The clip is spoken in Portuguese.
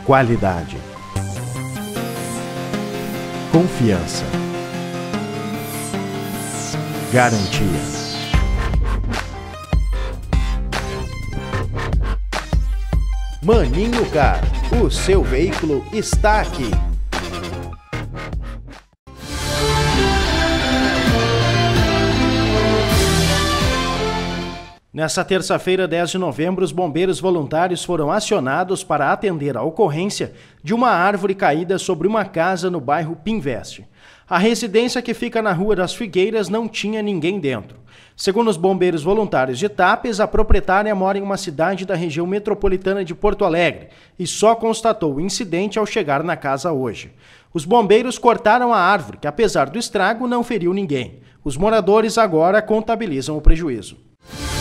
Qualidade. Confiança. Garantia. Maninho Car, o seu veículo está aqui. Nessa terça-feira, 10 de novembro, os bombeiros voluntários foram acionados para atender a ocorrência de uma árvore caída sobre uma casa no bairro Pinveste. A residência, que fica na Rua das Figueiras, não tinha ninguém dentro. Segundo os bombeiros voluntários de Tapes, a proprietária mora em uma cidade da região metropolitana de Porto Alegre e só constatou o incidente ao chegar na casa hoje. Os bombeiros cortaram a árvore, que apesar do estrago não feriu ninguém. Os moradores agora contabilizam o prejuízo.